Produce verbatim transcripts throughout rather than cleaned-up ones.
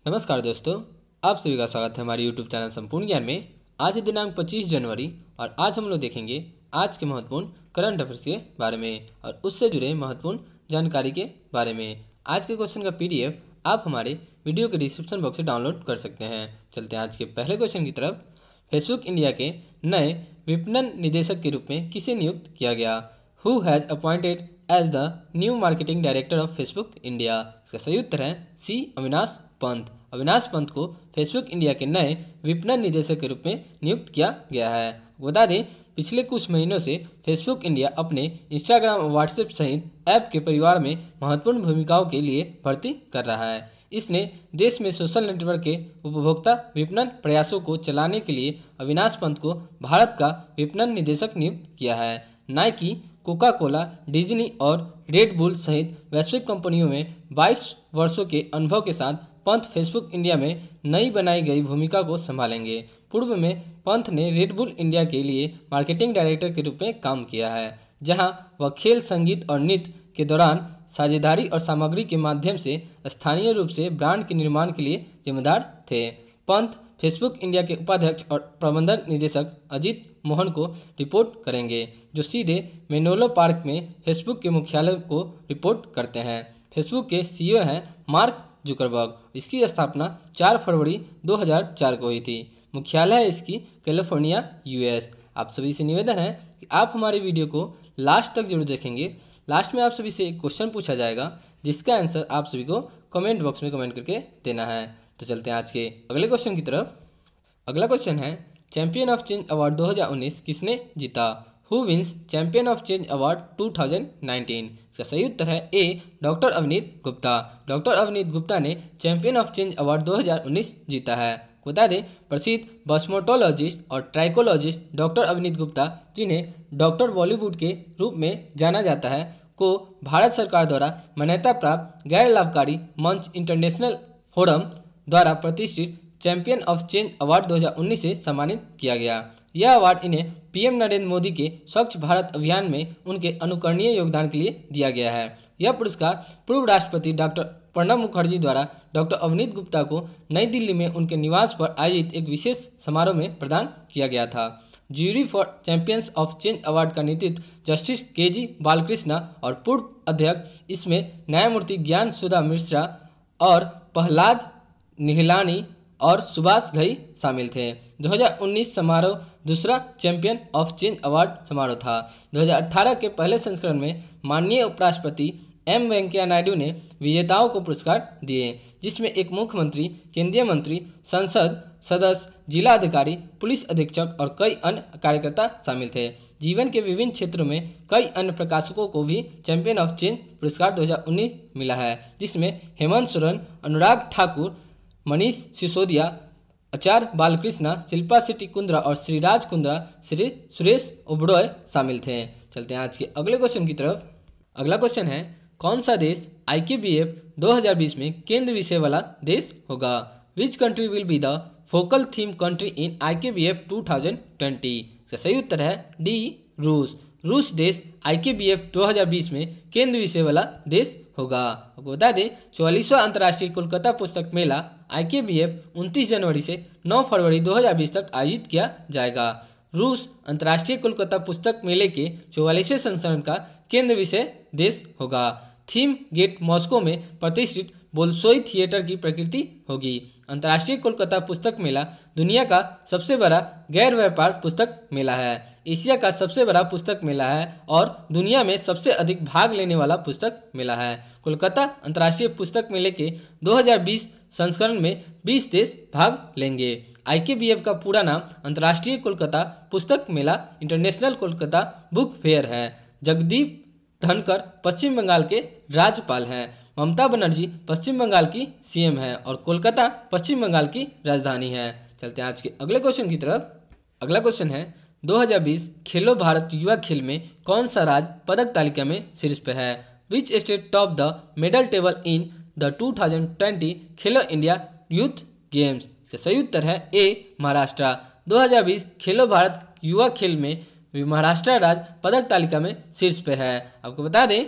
नमस्कार दोस्तों, आप सभी का स्वागत है हमारे यूट्यूब चैनल संपूर्ण ज्ञान में। आज है दिनांक पच्चीस जनवरी और आज हम लोग देखेंगे आज के महत्वपूर्ण करंट अफेयर्स के बारे में और उससे जुड़े महत्वपूर्ण जानकारी के बारे में। आज के क्वेश्चन का पीडीएफ आप हमारे वीडियो के डिस्क्रिप्शन बॉक्स से डाउनलोड कर सकते हैं। चलते हैं आज के पहले क्वेश्चन की तरफ। फेसबुक इंडिया के नए विपणन निदेशक के रूप में किसे नियुक्त किया गया? Who has appointed as the new marketing director of Facebook India? इसका सही उत्तर है सी अविनाश पंत। अविनाश पंत को फेसबुक इंडिया के नए विपणन निदेशक के रूप में नियुक्त किया गया है। बता दें, पिछले कुछ महीनों से फेसबुक इंडिया अपने इंस्टाग्राम और व्हाट्सएप सहित ऐप के परिवार में महत्वपूर्ण भूमिकाओं के लिए भर्ती कर रहा है। इसने देश में सोशल नेटवर्क के उपभोक्ता विपणन प्रयासों को चलाने के लिए अविनाश पंत को भारत का विपणन निदेशक नियुक्त किया है। नाइकी, कोका कोला, डिज्नी और रेड बुल सहित वैश्विक कंपनियों में बाईस वर्षों के अनुभव के साथ पंत फेसबुक इंडिया में नई बनाई गई भूमिका को संभालेंगे। पूर्व में पंत ने रेड बुल इंडिया के लिए मार्केटिंग डायरेक्टर के रूप में काम किया है, जहां वह खेल, संगीत और नृत्य के दौरान साझेदारी और सामग्री के माध्यम से स्थानीय रूप से ब्रांड के निर्माण के लिए जिम्मेदार थे। पंत फेसबुक इंडिया के उपाध्यक्ष और प्रबंधक निदेशक अजीत मोहन को रिपोर्ट करेंगे, जो सीधे मेनोलो पार्क में फेसबुक के मुख्यालय को रिपोर्ट करते हैं। फेसबुक के सीईओ हैं मार्क जुकरबर्ग। इसकी स्थापना चार फरवरी दो हज़ार चार को हुई थी। मुख्यालय है इसकी कैलिफोर्निया, यूएस। आप सभी से निवेदन है कि आप हमारे वीडियो को लास्ट तक जरूर देखेंगे। लास्ट में आप सभी से एक क्वेश्चन पूछा जाएगा, जिसका आंसर आप सभी को कमेंट बॉक्स में कमेंट करके देना है। तो चलते हैं आज के अगले क्वेश्चन की तरफ। अगला क्वेश्चन है, चैंपियन ऑफ चेंज अवार्ड दो हज़ार उन्नीस किसने जीता? Who wins champion of change award दो हज़ार उन्नीस? इसका सही उत्तर है A doctor Avneet Gupta. Doctor Avneet Gupta ने चैंपियन ऑफ चेंज अवार्ड दो हज़ार उन्नीस जीता है। बता दें, प्रसिद्ध बॉस्मोटोलॉजिस्ट और ट्राइकोलॉजिस्ट डॉक्टर अवनीत गुप्ता, जिन्हें डॉक्टर बॉलीवुड के रूप में जाना जाता है, को भारत सरकार द्वारा मान्यता प्राप्त गैर लाभकारी मंच इंटरनेशनल फोरम द्वारा प्रतिष्ठित चैंपियन ऑफ चेंज अवार्ड दो हज़ार उन्नीस से सम्मानित किया गया। यह अवार्ड इन्हें पीएम नरेंद्र मोदी के स्वच्छ भारत अभियान में उनके अनुकरणीय योगदान के लिए दिया गया है। यह पुरस्कार पूर्व राष्ट्रपति डॉक्टर प्रणब मुखर्जी द्वारा डॉक्टर अवनीत गुप्ता को नई दिल्ली में उनके निवास पर आयोजित एक विशेष समारोह में प्रदान किया गया था। Jury for champions of change award का नेतृत्व जस्टिस के जी बालकृष्ण और पूर्व अध्यक्ष इसमें न्यायमूर्ति ज्ञान सुधा मिश्रा और प्रहलाद निहलानी और सुभाष घई शामिल थे। दो हज़ार उन्नीस समारोह दूसरा चैंपियन ऑफ चेंज अवार्ड समारोह था। दो हज़ार अठारह के पहले संस्करण में माननीय उपराष्ट्रपति एम वेंकैया नायडू ने विजेताओं को पुरस्कार दिए, जिसमें एक मुख्यमंत्री, केंद्रीय मंत्री, संसद सदस्य, जिला अधिकारी, पुलिस अधीक्षक और कई अन्य कार्यकर्ता शामिल थे। जीवन के विभिन्न क्षेत्रों में कई अन्य प्रकाशकों को भी चैंपियन ऑफ चेंज पुरस्कार दो हज़ार उन्नीस मिला है, जिसमें हेमंत सोरेन, अनुराग ठाकुर, मनीष सिसोदिया, आचार्य बालकृष्ण, शिल्पा शेट्टी कुंद्रा और श्रीराज कुंद्रा, श्री सुरेश ओबरॉय शामिल थे। चलते हैं आज के अगले क्वेश्चन की तरफ। अगला क्वेश्चन है, कौन सा देश आई के बी एफ दो हज़ार बीस में केंद्र विषय वाला देश होगा? Which country will be the focal theme country in I K B F दो हज़ार बीस? इसका सही उत्तर है डी रूस। रूस देश आई के बी एफ दो हज़ार बीस में केंद्र विषय वाला देश होगा। आपको बता दें, चौवालीसवां अंतर्राष्ट्रीय कोलकाता पुस्तक मेला आई के बी एफ उनतीस जनवरी से नौ फरवरी दो हज़ार बीस तक आयोजित किया जाएगा। रूस अंतर्राष्ट्रीय कोलकाता पुस्तक मेले के चौवालीसवें संस्करण का केंद्र विषय देश होगा। थीम गेट मॉस्को में प्रतिष्ठित बोल्शोई थिएटर की प्रकृति होगी। अंतर्राष्ट्रीय कोलकाता पुस्तक मेला दुनिया का सबसे बड़ा गैर व्यापार पुस्तक मेला है, एशिया का सबसे बड़ा पुस्तक मेला है और दुनिया में सबसे अधिक भाग लेने वाला पुस्तक मेला है। कोलकाता अंतर्राष्ट्रीय पुस्तक मेले के दो हज़ार बीस संस्करण में बीस देश भाग लेंगे। आई के बी एफ का पूरा नाम अंतर्राष्ट्रीय कोलकाता पुस्तक मेला इंटरनेशनल कोलकाता बुक फेयर है। जगदीप धनकर पश्चिम बंगाल के राज्यपाल हैं। ममता बनर्जी पश्चिम बंगाल की सीएम है और कोलकाता पश्चिम बंगाल की राजधानी है। चलते हैं आज के अगले क्वेश्चन की तरफ। अगला क्वेश्चन है, दो हज़ार बीस खेलो भारत युवा खेल में कौन सा राज्य पदक तालिका में शीर्ष पे है? Which state top the medal table in the दो हज़ार बीस खेलो इंडिया यूथ गेम्स? इसका सही उत्तर है ए महाराष्ट्र। दो हज़ार बीस खेलो भारत युवा खेल में महाराष्ट्र राज्य पदक तालिका में शीर्ष पे है। आपको बता दें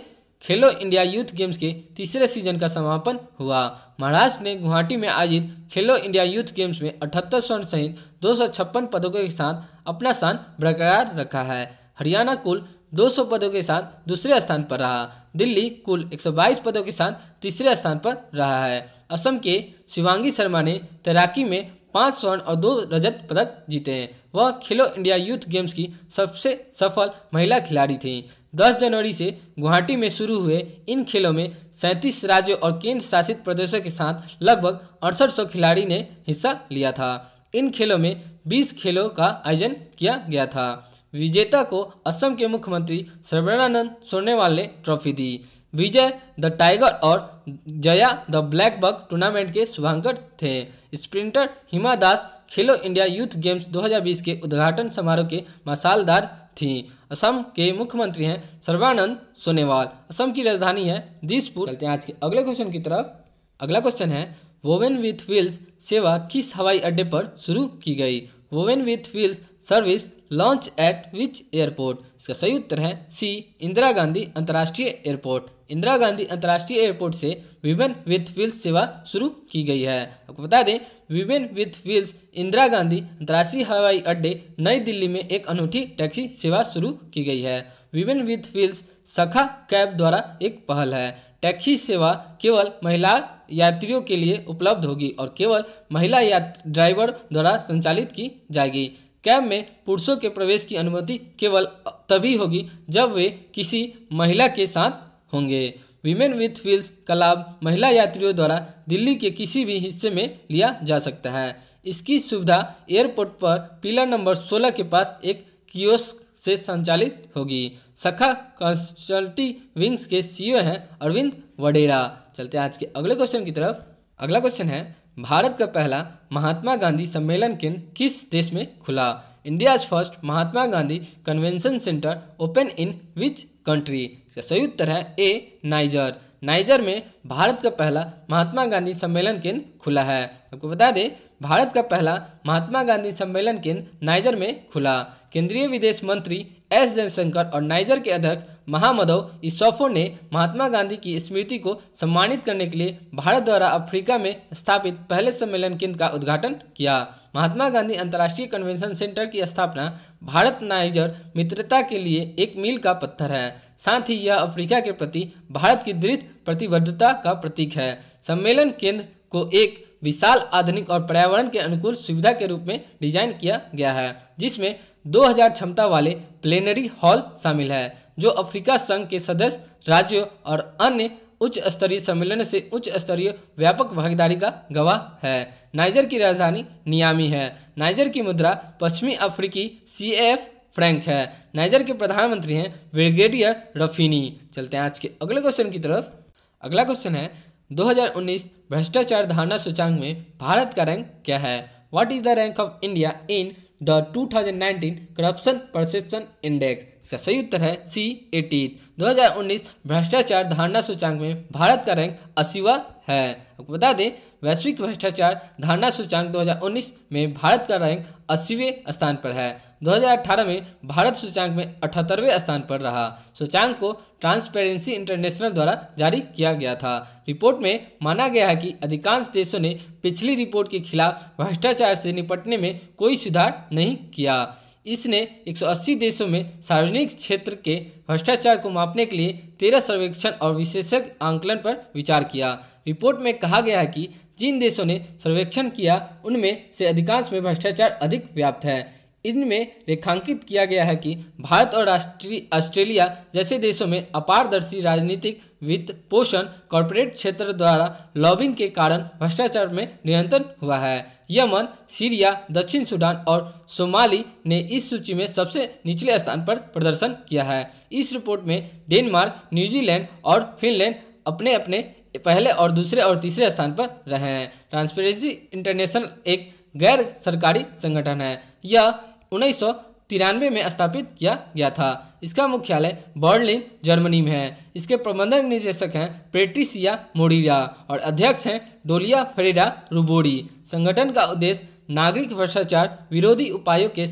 खेलो इंडिया यूथ गेम्स के तीसरे सीजन का समापन हुआ। महाराष्ट्र ने गुवाहाटी में आयोजित खेलो इंडिया यूथ गेम्स में अठहत्तर स्वर्ण सहित दो सौ छप्पन पदकों के साथ अपना स्थान बरकरार रखा है। हरियाणा कुल दो सौ पदों के साथ दूसरे स्थान पर रहा। दिल्ली कुल एक सौ बाईस पदों के साथ तीसरे स्थान पर रहा है। असम के शिवांगी शर्मा ने तैराकी में पाँच स्वर्ण और दो रजत पदक जीते हैं। वह खेलो इंडिया यूथ गेम्स की सबसे सफल महिला खिलाड़ी थीं। दस जनवरी से गुवाहाटी में शुरू हुए इन खेलों में सैंतीस राज्यों और केंद्र शासित प्रदेशों के साथ लगभग अड़सठ सौ खिलाड़ी ने हिस्सा लिया था। इन खेलों में बीस खेलों का आयोजन किया गया था। विजेता को असम के मुख्यमंत्री सर्बानंद सोनोवाल ने ट्रॉफी दी। विजय द टाइगर और Jaya the black buck tournament के शुभांकर थे। स्प्रिंटर हिमा दास खेलो इंडिया यूथ गेम्स दो हज़ार बीस के उद्घाटन समारोह के मसालदार थीं। असम के मुख्यमंत्री हैं सर्बानंद सोनोवाल। असम की राजधानी है दिसपुर। चलते हैं आज के अगले क्वेश्चन की तरफ। अगला क्वेश्चन है वोवेन विथ व्हील्स सेवा किस हवाई अड्डे पर शुरू की गई? Women with wheels service launch at which airport? इसका सही उत्तर है सी इंदिरा गांधी अंतर्राष्ट्रीय एयरपोर्ट। इंदिरा गांधी अंतर्राष्ट्रीय एयरपोर्ट से विमेन विथ व्हील्स सेवा शुरू की गई है। आपको बता दें women with wheels Indira Gandhi अंतर्राष्ट्रीय हवाई अड्डे नई दिल्ली में एक अनूठी टैक्सी सेवा शुरू की गई है। Women with wheels Sakha cab द्वारा एक पहल है। टैक्सी सेवा केवल महिला यात्रियों के लिए उपलब्ध होगी और केवल महिला ड्राइवर द्वारा संचालित की जाएगी। कैब में पुरुषों के प्रवेश की अनुमति केवल तभी होगी जब वे किसी महिला के साथ होंगे। विमेन विथ व्हील्स का लाभ महिला यात्रियों द्वारा दिल्ली के किसी भी हिस्से में लिया जा सकता है। इसकी सुविधा एयरपोर्ट पर पिलर नंबर सोलह के पास एक कियोस्क से संचालित होगी। सखा कंसल्टिंग विंग्स के सीईओ हैं अरविंद वडेरा। चलते हैं आज के अगले क्वेश्चन की तरफ। अगला क्वेश्चन है भारत का पहला महात्मा गांधी सम्मेलन केंद्र किस देश में खुला? India's first Mahatma Gandhi convention centre open in which country? इसका सही उत्तर है ए नाइजर। नाइजर में भारत का पहला महात्मा गांधी सम्मेलन केंद्र खुला है। आपको बता दें भारत का पहला महात्मा गांधी सम्मेलन केंद्र नाइजर में खुला। केंद्रीय विदेश मंत्री एस जयशंकर और नाइजर के अध्यक्ष महामदव इसौफो ने महात्मा गांधी की स्मृति को सम्मानित करने के लिए भारत द्वारा अफ्रीका में स्थापित पहले सम्मेलन केंद्र का उद्घाटन किया। महात्मा गांधी अंतर्राष्ट्रीय कन्वेंशन सेंटर की स्थापना भारत नाइजर मित्रता के लिए एक मील का पत्थर है। साथ ही यह अफ्रीका के प्रति भारत की दृढ़ प्रतिबद्धता का प्रतीक है। सम्मेलन केंद्र को एक विशाल आधुनिक और पर्यावरण के अनुकूल सुविधा के रूप में डिजाइन किया गया है, जिसमें दो हज़ार क्षमता वाले प्लेनरी हॉल शामिल है, जो अफ्रीका संघ के सदस्य राज्यों और अन्य उच्च स्तरीय सम्मेलन से उच्च स्तरीय व्यापक भागीदारी का गवाह है। नाइजर की राजधानी नियामी है। नाइजर की मुद्रा पश्चिमी अफ्रीकी सी एफ फ्रैंक है। नाइजर के प्रधानमंत्री हैं ब्रिगेडियर रफीनी। चलते हैं आज के अगले क्वेश्चन की तरफ। अगला क्वेश्चन है दो हज़ार उन्नीस भ्रष्टाचार धारणा सूचांक में भारत का रैंक क्या है? What is the rank of India in the दो हज़ार उन्नीस करप्शन परसेप्शन इंडेक्स? इसका सही उत्तर है सी एटीन। दो हज़ार उन्नीस भ्रष्टाचार धारणा सूचांक में भारत का रैंक अस्सीवां है। आपको बता दें वैश्विक भ्रष्टाचार धारणा सूचांक दो हज़ार उन्नीस में भारत का रैंक अस्सीवें स्थान पर है। दो हज़ार अठारह में भारत सूचांक में अठहत्तरवें स्थान पर रहा। सूचांक को ट्रांसपेरेंसी इंटरनेशनल द्वारा जारी किया गया था। रिपोर्ट में माना गया है कि अधिकांश देशों ने पिछली रिपोर्ट के खिलाफ भ्रष्टाचार से निपटने में कोई सुधार नहीं किया। इसने एक सौ अस्सी देशों में सार्वजनिक क्षेत्र के भ्रष्टाचार को मापने के लिए तेरह सर्वेक्षण और विशेषज्ञ आंकलन पर विचार किया। रिपोर्ट में कहा गया है कि जिन देशों ने सर्वेक्षण किया उनमें से अधिकांश में भ्रष्टाचार अधिक व्याप्त है। इनमें रेखांकित किया गया है कि भारत और राष्ट्रीय ऑस्ट्रेलिया जैसे देशों में अपारदर्शी राजनीतिक वित्त पोषण कॉरपोरेट क्षेत्र द्वारा लॉबिंग के कारण भ्रष्टाचार में निरंतर हुआ है। यमन, सीरिया, दक्षिण सूडान और सोमाली ने इस सूची में सबसे निचले स्थान पर प्रदर्शन किया है। इस रिपोर्ट में डेनमार्क, न्यूजीलैंड और फिनलैंड अपने अपने पहले और दूसरे और तीसरे स्थान पर रहे हैं। ट्रांसपेरेंसी इंटरनेशनल एक गैर सरकारी संगठन है। यह उन्नीस सौ तिरानवे में स्थापित किया गया था। इसका मुख्यालय बर्लिन जर्मनी में है। इसके प्रबंधक निदेशक हैं पेट्रिसिया मोरिरा और अध्यक्ष हैं डोलिया फेरेरा रुबोरी। संगठन का उद्देश्य नागरिक भ्रष्टाचार विरोधी उपायों के साथ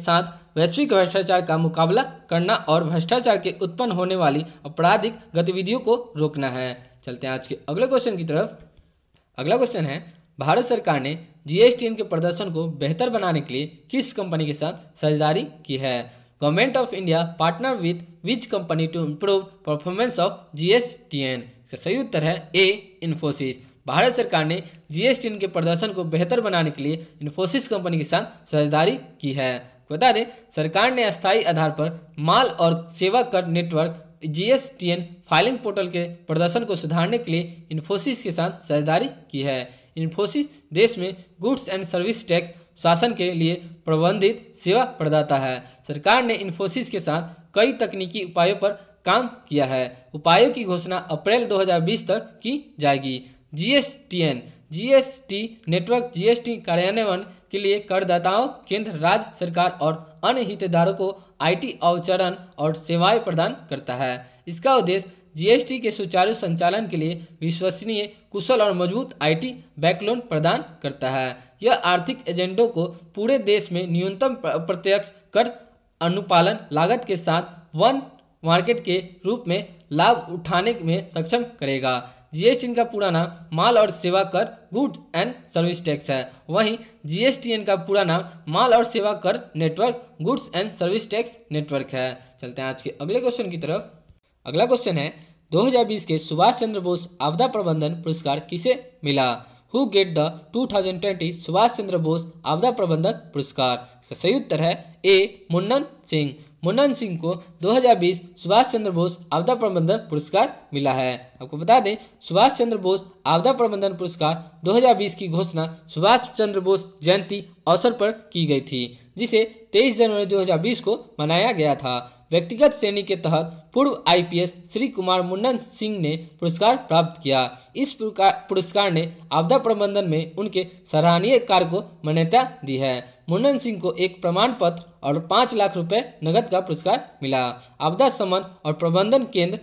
वैश्विक भ्रष्टाचार का मुकाबला करना और भ्रष्टाचार के उत्पन्न होने वाली आपराधिक गतिविधियों को रोकना है। चलते हैं आज के अगले क्वेश्चन की तरफ। अगला क्वेश्चन है, भारत सरकार ने जीएसटीएन के प्रदर्शन को बेहतर बनाने के लिए किस कंपनी के साथ साझेदारी की है? Government of India partner with which company to improve performance of GSTN? इसका सही उत्तर है ए, इन्फोसिस। भारत सरकार ने जीएसटीएन के प्रदर्शन को बेहतर बनाने के लिए इन्फोसिस कंपनी के साथ साझेदारी की है। बता दें, सरकार ने अस्थायी आधार पर माल और सेवा कर नेटवर्क जीएसटीएन फाइलिंग पोर्टल के प्रदर्शन को सुधारने के लिए इन्फोसिस के साथ साझेदारी की है। इन्फोसिस देश में गुड्स एंड सर्विस टैक्स शासन के लिए प्रबंधित सेवा प्रदाता है। सरकार ने इन्फोसिस के साथ कई तकनीकी उपायों पर काम किया है। उपायों की घोषणा अप्रैल दो हज़ार बीस तक की जाएगी। जीएसटीएन जीएसटी नेटवर्क जीएसटी कार्यान्वयन के लिए करदाताओं, केंद्र, राज्य सरकार और अन्य हितधारकों को आईटी अवचरण और सेवाएं प्रदान करता है। इसका उद्देश्य जीएसटी के सुचारू संचालन के लिए विश्वसनीय, कुशल और मजबूत आईटी बैकबोन प्रदान करता है। यह आर्थिक एजेंडों को पूरे देश में न्यूनतम प्रत्यक्ष कर अनुपालन लागत के साथ वन मार्केट के रूप में लाभ उठाने में सक्षम करेगा। जीएसटीएन का पूरा नाम माल और सेवा कर गुड्स एंड सर्विस टैक्स है। वहीं जीएसटीएन का पूरा नाम माल और सेवा कर network goods and service tax network है। चलते हैं आज के अगले क्वेश्चन की तरफ। अगला क्वेश्चन है, दो हज़ार बीस के सुभाष चंद्र बोस आपदा प्रबंधन पुरस्कार किसे मिला? Who get the two thousand twenty Subhash Chandra Bose आपदा प्रबंधन पुरस्कार? इसका सही उत्तर है ए, मुन्नन सिंह। मुन्नन सिंह को दो हज़ार बीस सुभाष चंद्र बोस आपदा प्रबंधन पुरस्कार मिला है। आपको बता दें, सुभाष चंद्र बोस आपदा प्रबंधन पुरस्कार दो हज़ार बीस की घोषणा सुभाष चंद्र बोस जयंती अवसर पर की गई थी, जिसे तेईस जनवरी दो हज़ार बीस को मनाया गया था। व्यक्तिगत श्रेणी के तहत पूर्व आईपीएस श्री कुमार मुन्नन सिंह ने पुरस्कार प्राप्त किया। इस पुरस्कार ने आपदा प्रबंधन में उनके सराहनीय कार्य को मान्यता दी है। मुन्नन सिंह को एक प्रमाण पत्र और पाँच लाख रुपए नकद का पुरस्कार मिला। आपदा शमन और प्रबंधन केंद्र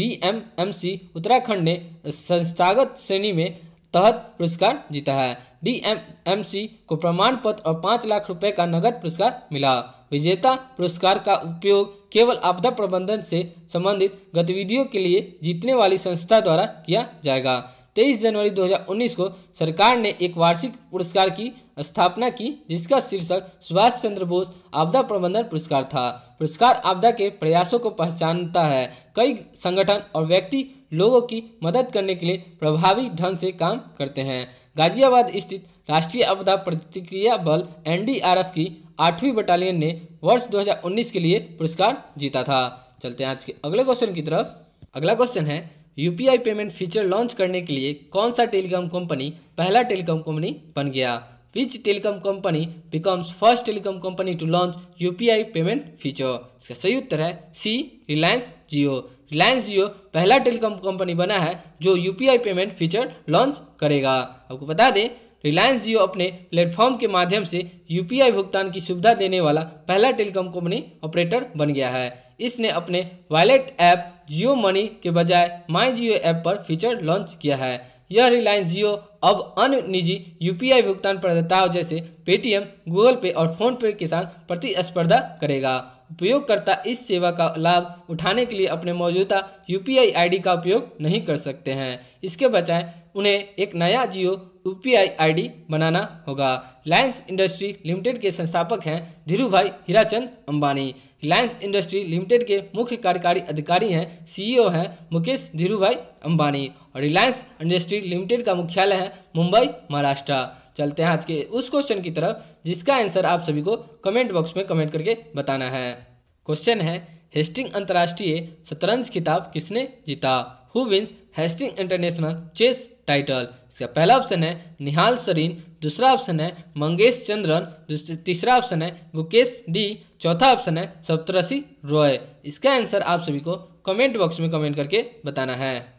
डीएमएमसी उत्तराखंड ने संस्थागत श्रेणी में तहत पुरस्कार जीता है। डीएमएमसी को प्रमाण पत्र और पाँच लाख रुपए का नगद पुरस्कार मिला। विजेता पुरस्कार का उपयोग केवल आपदा प्रबंधन से संबंधित गतिविधियों के लिए जीतने वाली संस्था द्वारा किया जाएगा। तेईस जनवरी दो हज़ार उन्नीस को सरकार ने एक वार्षिक पुरस्कार की स्थापना की, जिसका शीर्षक सुभाष चंद्र बोस आपदा प्रबंधन पुरस्कार था। पुरस्कार आपदा के प्रयासों को पहचानता है। कई संगठन और व्यक्ति लोगों की मदद करने के लिए प्रभावी ढंग से काम करते हैं। गाजियाबाद स्थित राष्ट्रीय आपदा प्रतिक्रिया बल एनडीआरएफ की आठवीं बटालियन ने वर्ष दो हज़ार उन्नीस के लिए पुरस्कार जीता था। चलते हैं आज के अगले क्वेश्चन की तरफ। अगला क्वेश्चन है, यूपीआई पेमेंट फीचर लॉन्च करने के लिए कौन सा टेलीकॉम कंपनी पहला टेलीकॉम कंपनी बन गया? Which telecom company becomes first telecom company to launch UPI payment feature? इसका सही उत्तर है सी, रिलायंस जियो। रिलायंस जियो पहला टेलीकॉम कंपनी बना है जो यूपीआई पेमेंट फीचर लॉन्च करेगा। आपको बता दें, रिलायंस जियो अपने प्लेटफॉर्म के माध्यम से यूपीआई भुगतान की सुविधा देने वाला पहला टेलीकॉम कंपनी ऑपरेटर बन गया है। इसने अपने वॉलेट ऐप जियो मनी के बजाय माई जियो ऐप पर फीचर लॉन्च किया है। यह रिलायंस जियो अब अन्य निजी यूपीआई भुगतान प्रदाताओं जैसे पेटीएम, गूगल पे और फोन पे के साथ प्रतिस्पर्धा करेगा। उपयोगकर्ता इस सेवा का लाभ उठाने के लिए अपने मौजूदा यूपीआई आईडी का उपयोग नहीं कर सकते हैं। इसके बजाय उन्हें एक नया जियो यूपीआई आईडी बनाना होगा। रिलायंस इंडस्ट्री लिमिटेड के संस्थापक हैं Dhirubhai Hirachand Ambani. Reliance industry limited के मुख्य कार्यकारी अधिकारी हैं सीईओ हैं मुकेश धीरूभाई अंबानी और रिलायंस इंडस्ट्री लिमिटेड का मुख्यालय है मुंबई, महाराष्ट्र। चलते हैं आज के उस क्वेश्चन की तरफ जिसका आंसर आप सभी को कमेंट बॉक्स में कमेंट करके बताना है। क्वेश्चन है, हेस्टिंग अंतर्राष्ट्रीय शतरंज खिताब किसने जीता? Who wins Hasting international chess title? इसका पहला ऑप्शन है निहाल सरीन, दूसरा ऑप्शन है मंगेश चंद्रन, तीसरा ऑप्शन है गुकेश डी, चौथा ऑप्शन है सप्तऋषि रॉय। इसका आंसर आप सभी को कमेंट बॉक्स में कमेंट करके बताना है।